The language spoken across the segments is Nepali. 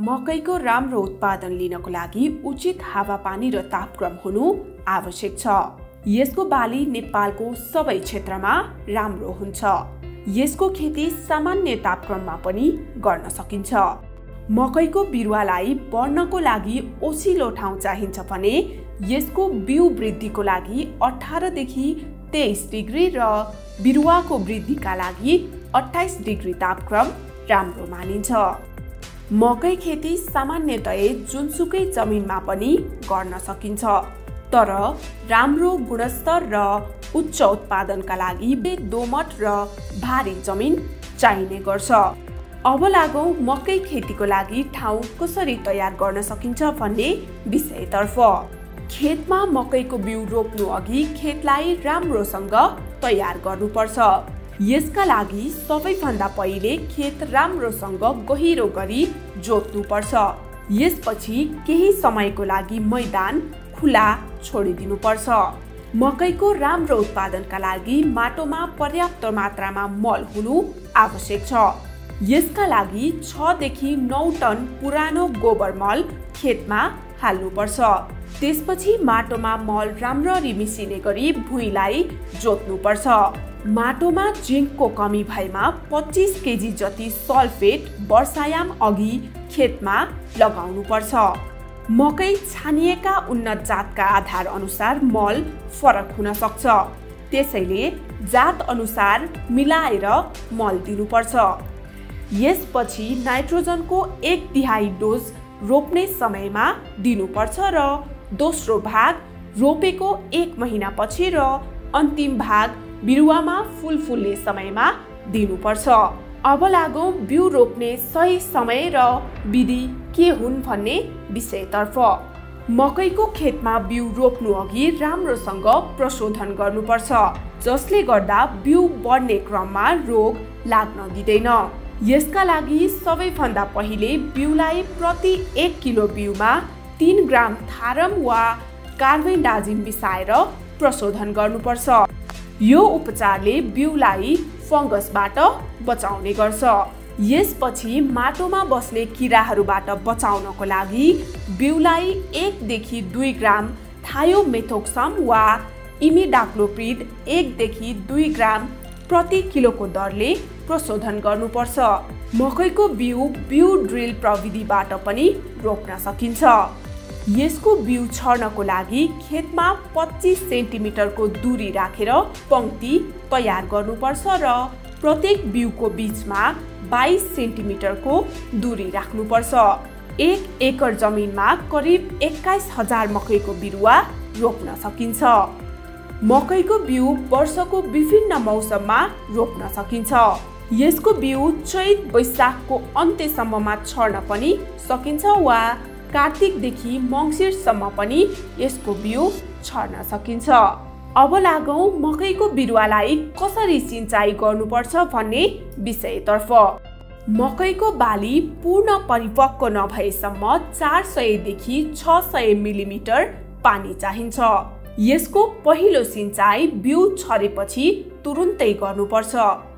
मकैको राम्रो उत्पादन लिनको लागि उचित हावापानी र तापक्रम हुनु आवश्यक छ। यसको बाली नेपालको सबै क्षेत्रमा राम्रो हुन्छ। यसको खेती सामान्य तापक्रममा पनि गर्न सकिन्छ। मकैको बिरुवालाई बढ्नको लागि ओसिलो ठाउँ चाहिन्छ भने यसको बिउ वृद्धिको लागि 18 देखि 23 डिग्री र बिरुवाको वृद्धिका लागि 28 डिग्री तापक्रम राम्रो मानिन्छ। मकै खेती सामान्यतया जुनसुकै जमिनमा पनि गर्न सकिन्छ, तर राम्रो गुणस्तर र उच्च उत्पादनका लागि दोमट र भारी जमिन चाहिने गर्छ। अब लागौं मकै खेतीको लागि ठाउँ कसरी तयार गर्न सकिन्छ भन्ने विषयतर्फ। खेतमा मकैको बिउ रोप्नु अघि खेतलाई राम्रोसँग तयार गर्नुपर्छ। यसका लागि सबैभन्दा पहिले खेत राम्रोसँग गहिरो गरी जोत्नुपर्छ। यसपछि केही समयको लागि मैदान खुला छोडिदिनुपर्छ। मकैको राम्रो उत्पादनका लागि माटोमा पर्याप्त मात्रामा मल हुनु आवश्यक छ। यसका लागि 6 देखि 9 टन पुरानो गोबर मल खेतमा हाल्नुपर्छ। त्यसपछि माटोमा मल राम्ररी मिसिने गरी भुइँलाई जोत्नुपर्छ। माटोमा जिंकको कमी भएमा 25 केजी जति सल्फेट वर्षायाम अघि खेतमा लगाउनुपर्छ। मकै छानिएका उन्नत जातका आधार अनुसार मल फरक हुन सक्छ, त्यसैले जात अनुसार मिलाएर मल दिनुपर्छ। यसपछि नाइट्रोजनको 1/3 डोज रोप्ने समयमा दिनुपर्छ र दोस्रो भाग रोपेको 1 महिनापछि र अन्तिम भाग बिरुवामा फूल फुल्ने समयमा दिनुपर्छ। अब लागौं बिउ रोप्ने सही समय र विधि के हुन् भन्ने विषयतर्फ। मकैको खेतमा बिउ रोप्नु अघि राम्रोसँग प्रशोधन गर्नुपर्छ, जसले गर्दा बिउ बढ्ने क्रममा रोग लाग्न दिँदैन। यसका लागि सबैभन्दा पहिले बिउलाई प्रति 1 किलो बिउमा 3 ग्राम थारम वा कार्बेन्डाजिम मिसाएर प्रशोधन गर्नुपर्छ। यो उपचारले बिउलाई फंगसबाट बचाउने गर्छ। यसपछि माटोमा बस्ने किराहरूबाट बचाउनको लागि बिउलाई 1 देखि 2 ग्राम थायोमेथोक्सम वा इमिडाक्लोप्रिड 1 देखि 2 ग्राम प्रति किलोको दरले प्रशोधन गर्नुपर्छ। मकैको बिउ ड्रिल प्रविधिबाट पनि रोप्न सकिन्छ। यसको बिउ छर्नको लागि खेतमा 25 सेन्टिमिटरको दूरी राखेर पंक्ति तयार गर्नुपर्छ र प्रत्येक बिउको बीचमा 22 सेन्टिमिटरको दूरी राख्नुपर्छ। 1 एकड जमिनमा करिब 21,000 मकैको बिरुवा रोप्न सकिन्छ। मकैको बिउ वर्षको विभिन्न मौसममा रोप्न सकिन्छ। यसको बिउ चैत वैशाखको अन्त्यसम्ममा छर्न पनि सकिन्छ वा कार्तिकदेखि मङ्सिरसम्म पनि यसको बिउ छर्न सकिन्छ। अब लागौं मकैको बिरुवालाई कसरी सिंचाइ गर्नुपर्छ भन्ने विषयतर्फ। मकैको बाली पूर्ण परिपक्व नभएसम्म 400 देखि 600 मिलिमिटर पानी चाहिन्छ। यसको पहिलो सिंचाइ बिउ छरेपछि तुरुन्तै गर्नुपर्छ।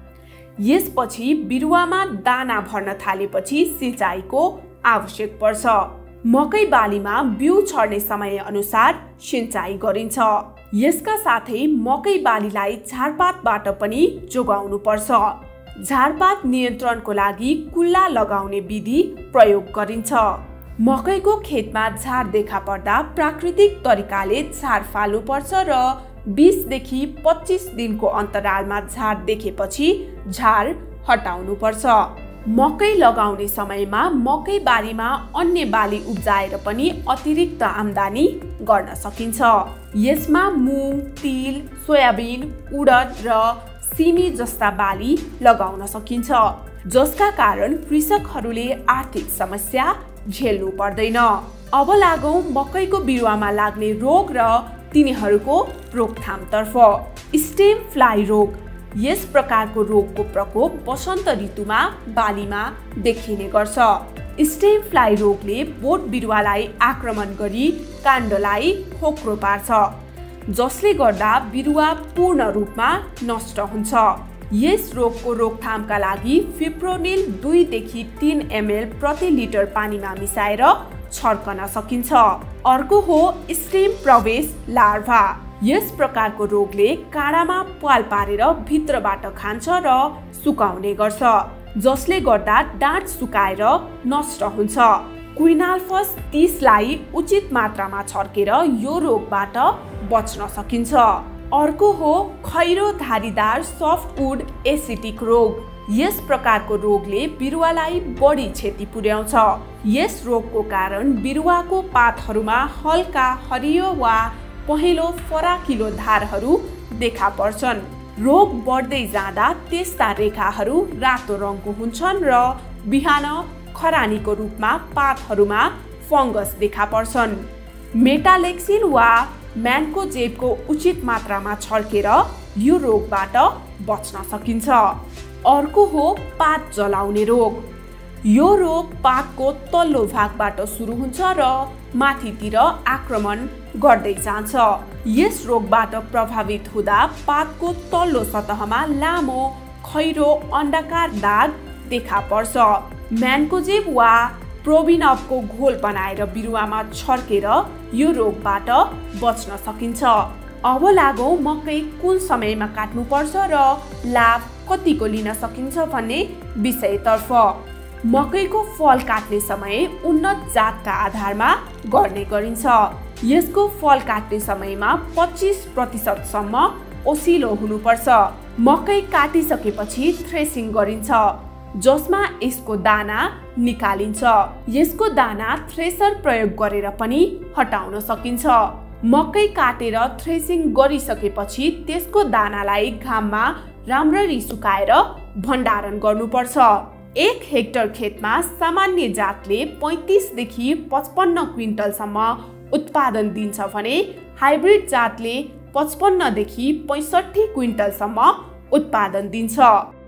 यसपछि बिरुवामा दाना भर्न थालेपछि सिंचाइको आवश्यक पर्छ। मकै बालीमा बिउ छर्ने समय अनुसार सिंचाइ गरिन्छ। यसका साथै मकै बालीलाई झारपातबाट पनि जोगाउनु पर्छ। झारपात नियन्त्रणको लागि कुल्ला लगाउने विधि प्रयोग गरिन्छ। मकैको खेतमा झार देखा पर्दा प्राकृतिक तरिकाले झार फाल्नुपर्छ र 20 देखि 25 दिनको अन्तरालमा झार देखेपछि झार हटाउनुपर्छ। मकै लगाउने समयमा मकै बारीमा अन्य बाली उब्जाएर पनि अतिरिक्त आम्दानी गर्न सकिन्छ। यसमा मुङ, तिल, सोयाबिन, उडद र सिमी जस्ता बाली लगाउन सकिन्छ, जसका कारण कृषकहरूले आर्थिक समस्या झेल्नु पर्दैन। अब लागौं मकैको बिरुवामा लाग्ने रोग र तिनीहरूको रोकथामतर्फ। स्टेम फ्लाई रोग। यस प्रकारको रोगको प्रकोप वसन्त ऋतुमा बालीमा देखिने गर्छ। स्टेम फ्लाई रोगले बोट बिरुवालाई आक्रमण गरी काण्डलाई खोक्रो पार्छ, जसले गर्दा बिरुवा पूर्ण रूपमा नष्ट हुन्छ। यस रोगको रोकथामका लागि फिप्रोनिल 2 देखि 3 ml प्रति लिटर पानीमा मिसाएर छर्कन सकिन्छ। अर्को हो स्टेम प्रवेश लार्भा। यस प्रकारको रोगले काँडामा प्वाल पारेर भित्रबाट खान्छ र सुकाउने गर्छ, जसले गर्दा डाँठ सुकाएर नष्ट हुन्छ। क्विनाल्फस 30 लाई उचित मात्रामा छर्केर यो रोगबाट बच्न सकिन्छ। अर्को हो खैरो धारीदार सफ्टवुड एसिटिक रोग। यस प्रकारको रोगले बिरुवालाई बढी क्षति पुर्याउँछ। यस रोगको कारण बिरुवाको पातहरूमा हल्का हरियो वा पहेँलो फराकिलो धारहरू देखा पर्छन्। रोग बढ्दै जाँदा त्यस्ता रेखाहरू रातो रङको हुन्छन् र बिहान खरानीको रूपमा पातहरूमा फंगस देखा पर्छन्। मेटालेक्सिन वा म्यान्कोजेबको उचित मात्रामा छर्केर यो रोगबाट बच्न सकिन्छ। अर्को हो पात जलाउने रोग। यो रोग पातको तल्लो भागबाट सुरु हुन्छ र माथितिर आक्रमण गर्दै जान्छ। यस रोगबाट प्रभावित हुँदा पातको तल्लो सतहमा लामो खैरो अण्डाकार दाग देखा पर्छ। म्यान्कोजेब वा प्रोबिनबको घोल बनाएर बिरुवामा छर्केर यो रोगबाट बच्न सकिन्छ। अब लागौं मकै कुन समयमा काट्नुपर्छ र लाभ कतिको लिन सकिन्छ भन्ने विषयतर्फ। मकैको फल काट्ने समय उन्नत जातका आधारमा गर्ने गरिन्छ। यसको फल काट्ने समयमा 25% सम्म ओसिलो हुनुपर्छ। मकै काटिसकेपछि थ्रेसिङ गरिन्छ, जसमा यसको दाना निकालिन्छ। यसको दाना थ्रेसर प्रयोग गरेर पनि हटाउन सकिन्छ। मकै काटेर थ्रेसिङ गरिसकेपछि त्यसको दानालाई घाममा राम्ररी सुकाएर भण्डारण गर्नुपर्छ। 1 हेक्टर खेतमा सामान्य जातले 35 देखि 55 क्विन्टलसम्म उत्पादन दिन्छ भने हाइब्रिड जातले 55 देखि 65 क्विन्टलसम्म उत्पादन दिन्छ।